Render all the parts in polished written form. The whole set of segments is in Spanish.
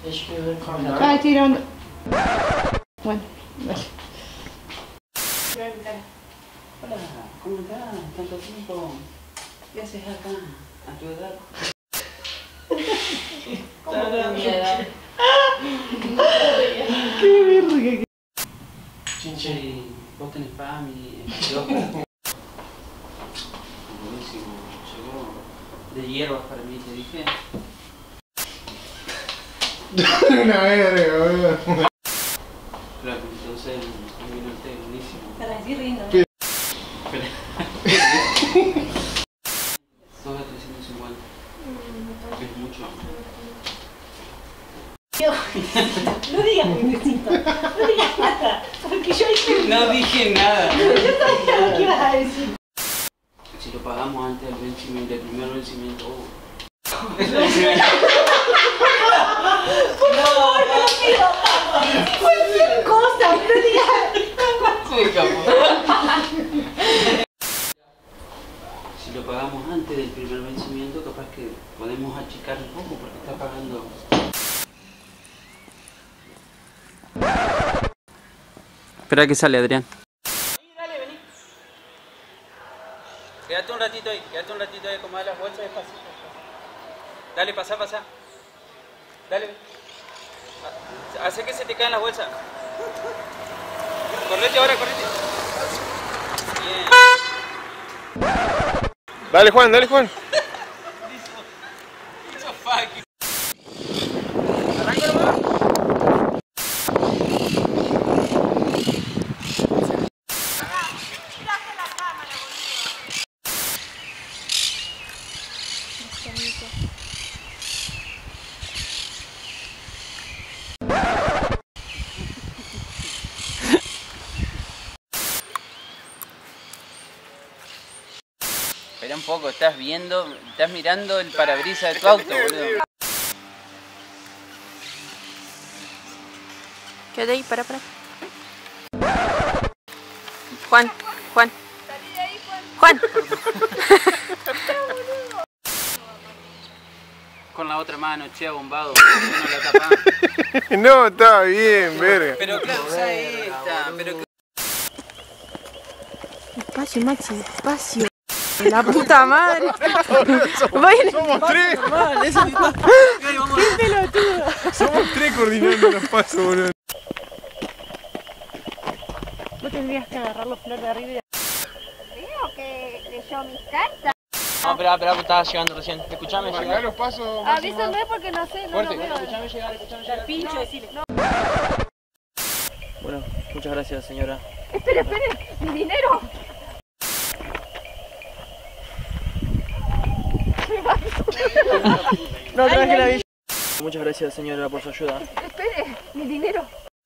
Ay, estoy grabando. Bueno, dale. Hola, ¿cómo estás? ¿Tanto tiempo? ¿Qué haces acá? ¿A tu edad? ¿Cómo que mi edad? Qué verga. Chinche, vos tenés familia, buenísimo, llegó de hierbas para mí, te dije. Una verga, boludo. Claro, entonces un minuto buenísimo. Para decir riendo. Todo a 350. Es mucho. No digas necesito. No digas nada. Porque yo dije. No dije nada. Yo sabía lo que ibas a decir. Si lo pagamos antes del vencimiento, del primer vencimiento. Por favor, te lo pido. Cualquier cosa, no digas. Si lo pagamos antes del primer vencimiento, capaz que podemos achicar un poco porque está pagando. Espera que sale, Adrián. Dale, vení. Quédate un ratito ahí, acomodar las bolsas despacito. Dale, pasá. Dale. Hace que se te caen las bolsas. Correte ahora, correte. Bien. Dale, Juan, dale, Juan. Eso fucking. Arranca nomás. Espera un poco, estás mirando el parabrisas de tu auto, boludo. Quédate ahí, para. Juan. Juan. Con la otra mano, che, bombado, no la tapás. No, estaba bien, verga. Pero claro, usa esta, pero... Despacio, Maxi, despacio. La puta madre. Somos tres. ¡Qué pelotudo! Somos tres coordinando los pasos, boludo. Vos tendrías que agarrar los flores de arriba y... Creo que leyó mis cartas. No, espera, estaba llegando recién. Escuchame Marcá llegar. los pasos. Avísame porque no sé, no lo Fuerte, veo. escuchame llegar. Pincho, decile. Bueno, muchas gracias, señora. Espere, mi dinero. No, traje la villa. Muchas gracias, señora, por su ayuda. Espere, mi dinero.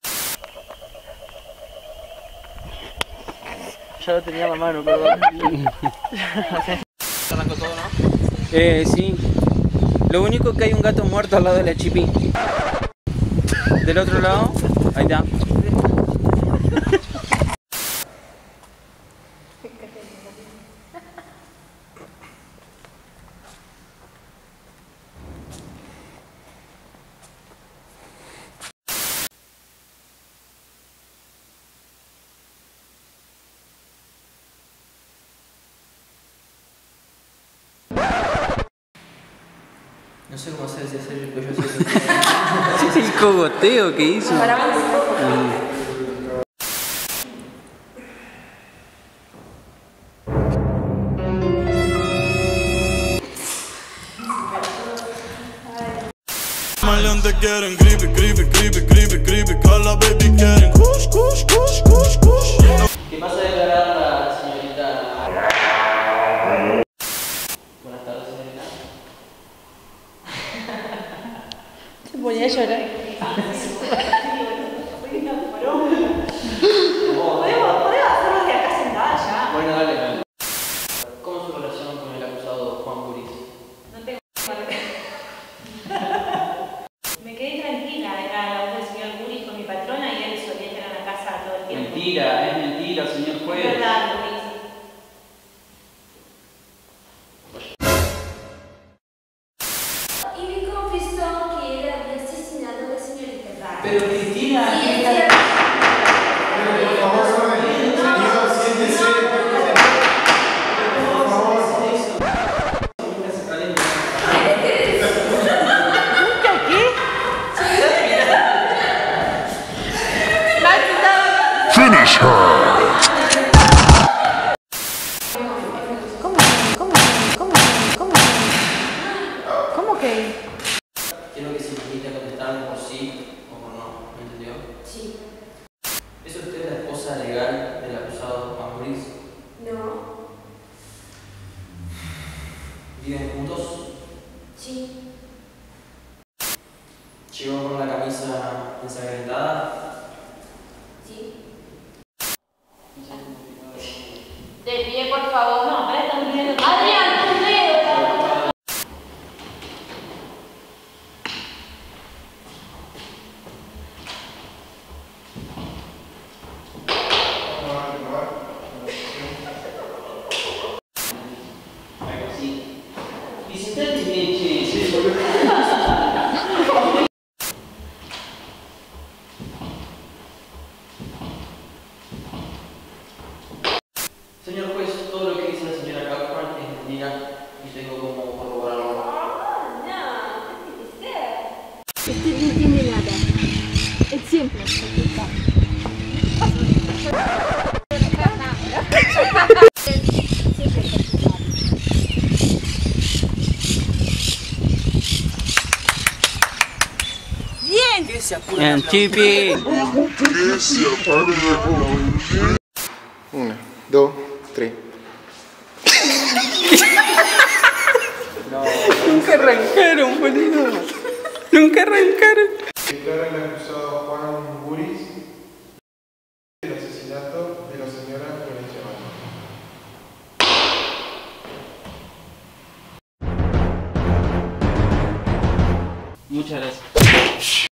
Ya lo tenía en la mano, perdón. Arrancó todo, ¿no? Sí. Lo único que hay un gato muerto al lado de la chipi. Del otro lado, ahí está. No sé cómo hacer el cuello así. ¿Es el cogoteo que hizo? Maleantes quieren creepy, call baby quieren kush. ¿Qué pasa de declarar a la señorita? Buenas tardes, señorita. Se ponía a llorar. ¿Podemos hacerlo de acá sentada ya? Bueno, dale. ¿Cómo es su relación con el acusado Juan Buris? No tengo. Me quedé tranquila, era la voz del señor Guri con mi patrona y él solía estar en la casa todo el tiempo. Mentira, es mentira, señor Es juez. verdad, lo hice. Y me confesó que él había asesinado a Pero Cristina, Finish her. ¿Cómo que? quiero que se limite a contestarme por sí o por no, ¿me entendió? Sí. ¿Es usted la esposa legal del acusado Juan Boris? No. ¿Viven juntos? Sí. ¿Llegó con la camisa ensangrentada? Sí. De pie, por favor. No, para estar durmiendo. Adrián, tu dedo. Señor juez, todo lo que dice la señora Kaufman es mentira y tengo como corroborarlo. No, no tiene que ser. Este no entiende nada. Es simple. Bien, Chipi. 1, 2, 3. Nunca arrancaron, boludo. Nunca arrancaron. Declara el acusado Juan Boris el asesinato de la señora Florencia Valle. Muchas gracias.